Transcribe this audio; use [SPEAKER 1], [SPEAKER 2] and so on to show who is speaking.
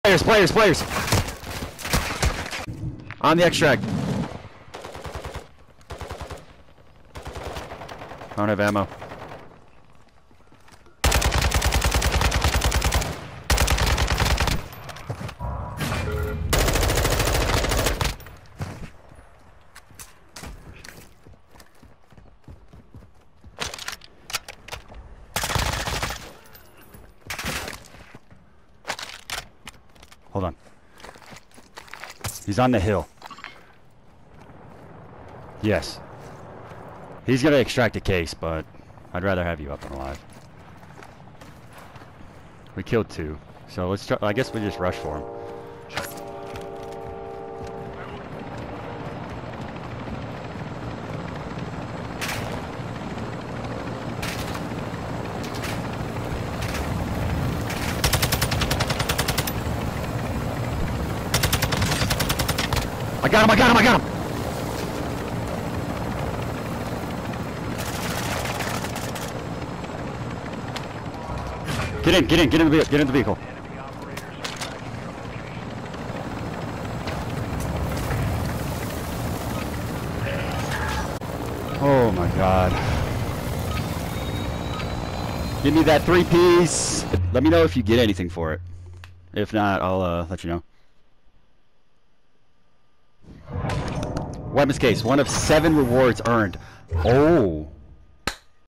[SPEAKER 1] Players! On the extract. I don't have ammo. Hold on. He's on the hill. Yes. He's gonna extract a case, but I'd rather have you up and alive. We killed 2, so let's try. I guess we just rush for him. I got him! Get in the vehicle. Oh my god. Give me that 3-piece. Let me know if you get anything for it. If not, I'll let you know. Weapons case, 1 of 7 rewards earned. Oh.